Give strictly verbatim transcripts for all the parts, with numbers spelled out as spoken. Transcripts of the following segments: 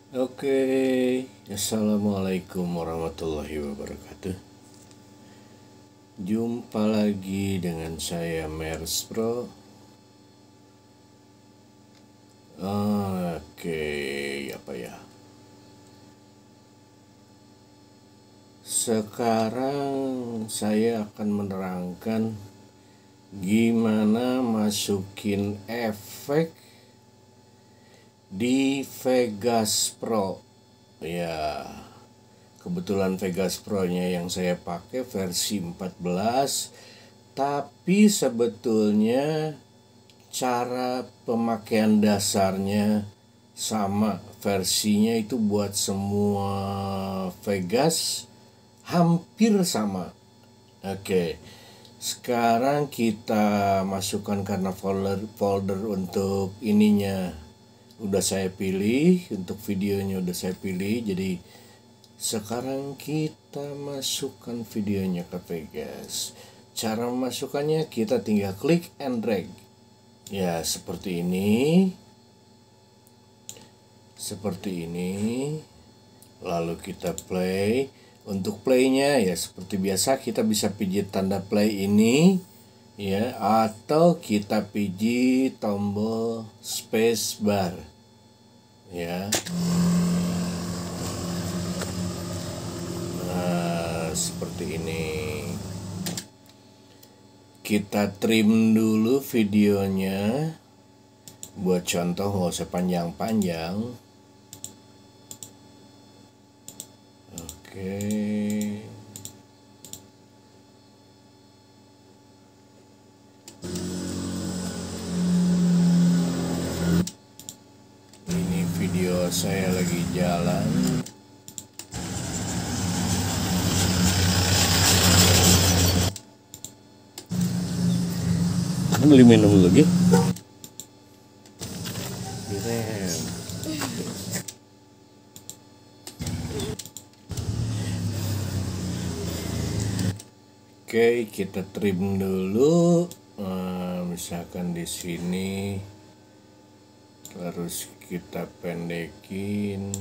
Oke, Assalamualaikum warahmatullahi wabarakatuh. Jumpa lagi dengan saya Mers Pro. Oke, apa ya? Sekarang saya akan menerangkan gimana masukin efek di Vegas Pro. Ya, kebetulan Vegas Pro-nya yang saya pakai versi empat belas, tapi sebetulnya cara pemakaian dasarnya sama, versinya itu buat semua Vegas hampir sama. Oke, sekarang kita masukkan karena folder folder untuk ininya udah saya pilih, untuk videonya udah saya pilih. Jadi sekarang kita masukkan videonya ke Vegas. Cara memasukkannya kita tinggal klik and drag. Ya, seperti ini. Seperti ini. Lalu kita play. Untuk playnya ya seperti biasa kita bisa pijit tanda play ini, ya, atau kita pijit tombol space bar, ya. Nah, seperti ini. Kita trim dulu videonya. Buat contoh nggak usah panjang-panjang. Oke. Ini video saya lagi jalan. Beli minum lagi. Direm. Oke, kita trim dulu. Nah, misalkan di sini, terus kita pendekin.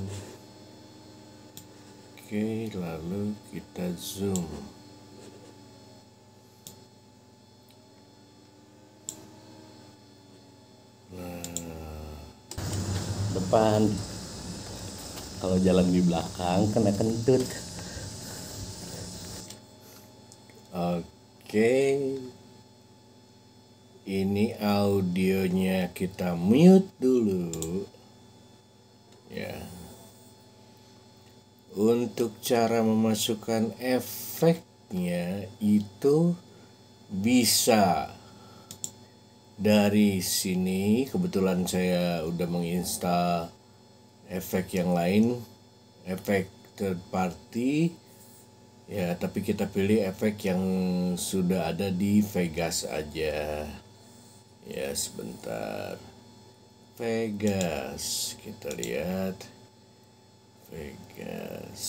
Oke, lalu kita zoom. Nah, depan. Kalau jalan di belakang kena kentut. Oke, ini audionya kita mute dulu, ya. Untuk cara memasukkan efeknya itu bisa dari sini. Kebetulan saya udah menginstal efek yang lain, efek third party. Ya, tapi kita pilih efek yang sudah ada di Vegas aja. Ya, sebentar. Vegas, kita lihat. Vegas.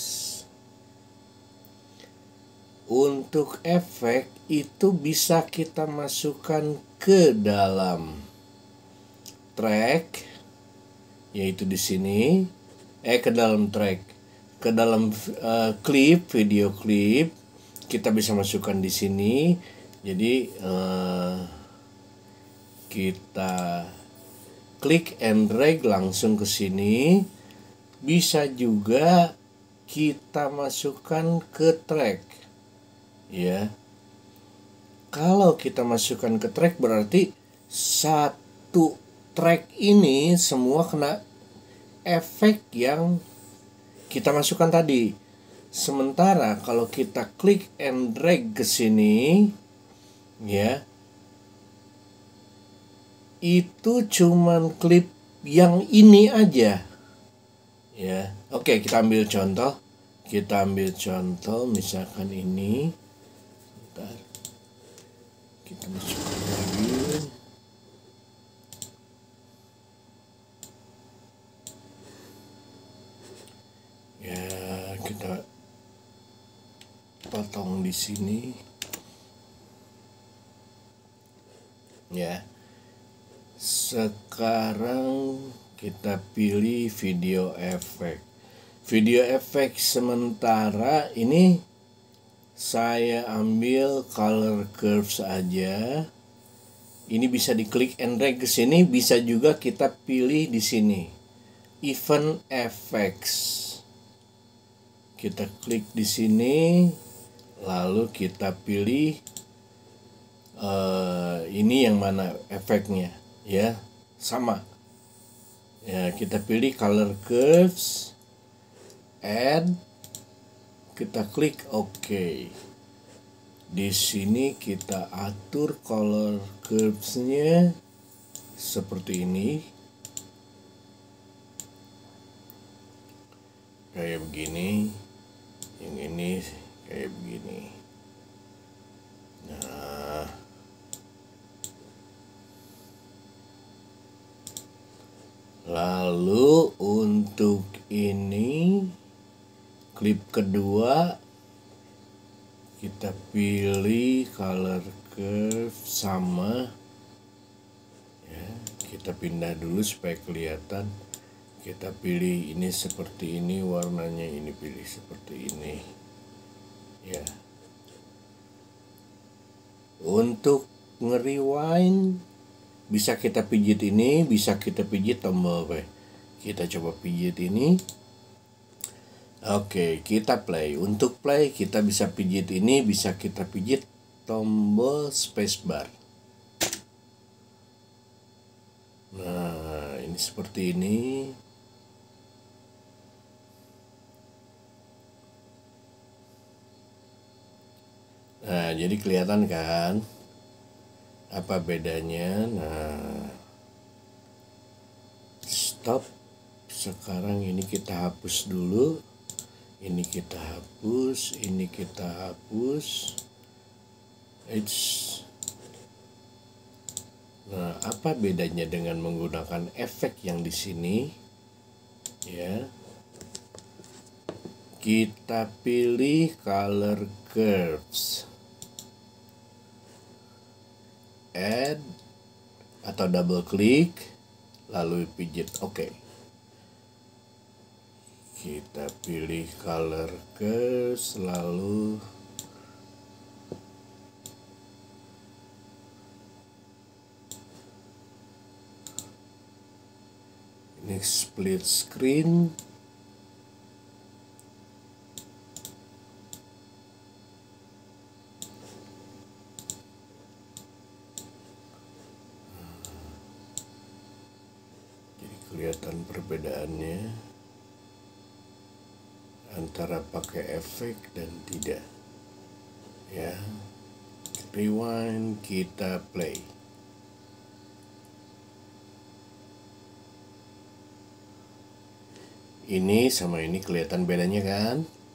Untuk efek itu bisa kita masukkan ke dalam track, yaitu di sini. Eh, ke dalam track. Ke dalam uh, klip, video klip, kita bisa masukkan di sini. Jadi uh, kita klik and drag langsung ke sini. Bisa juga kita masukkan ke track, ya. Kalau kita masukkan ke track berarti satu track ini semua kena efek yang kita masukkan tadi. Sementara kalau kita klik and drag ke sini, ya, itu cuman klip yang ini aja, ya. Oke, kita ambil contoh. Kita ambil contoh misalkan ini. Bentar. Kita masukkan lagi. Ya, kita potong di sini, ya. Sekarang kita pilih video efek. Video efek sementara ini saya ambil color curves aja. Ini bisa diklik and drag ke sini, bisa juga kita pilih di sini event effects. Kita klik di sini, lalu kita pilih uh, ini yang mana efeknya, ya sama. Ya, kita pilih color curves, add, kita klik OK. Di sini kita atur color curves-nya seperti ini. Kayak begini. Yang ini kayak begini. Nah, lalu untuk ini klip kedua kita pilih color curve sama, ya, kita pindah dulu supaya kelihatan. Kita pilih ini seperti ini, warnanya ini pilih seperti ini, ya. Untuk nge-rewind bisa kita pijit ini, bisa kita pijit tombol P. Kita coba pijit ini. Oke, kita play. Untuk play kita bisa pijit ini, bisa kita pijit tombol spacebar. Nah, ini seperti ini. Nah, jadi kelihatan kan apa bedanya. Nah, stop. Sekarang ini kita hapus dulu. Ini kita hapus, ini kita hapus. It's... Nah, apa bedanya dengan menggunakan efek yang di sini? Ya. Kita pilih color curves. Add atau double klik, lalu pijit OK. Kita pilih color curves, lalu ini split screen. Jadi kelihatan perbedaannya antara pakai efek dan tidak, ya. Rewind, kita play. Ini sama ini kelihatan bedanya kan?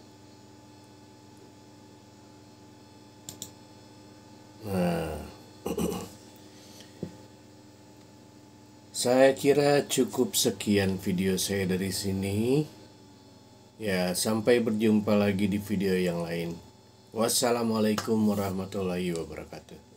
Nah, saya kira cukup sekian video saya dari sini. Ya, sampai berjumpa lagi di video yang lain. Wassalamualaikum warahmatullahi wabarakatuh.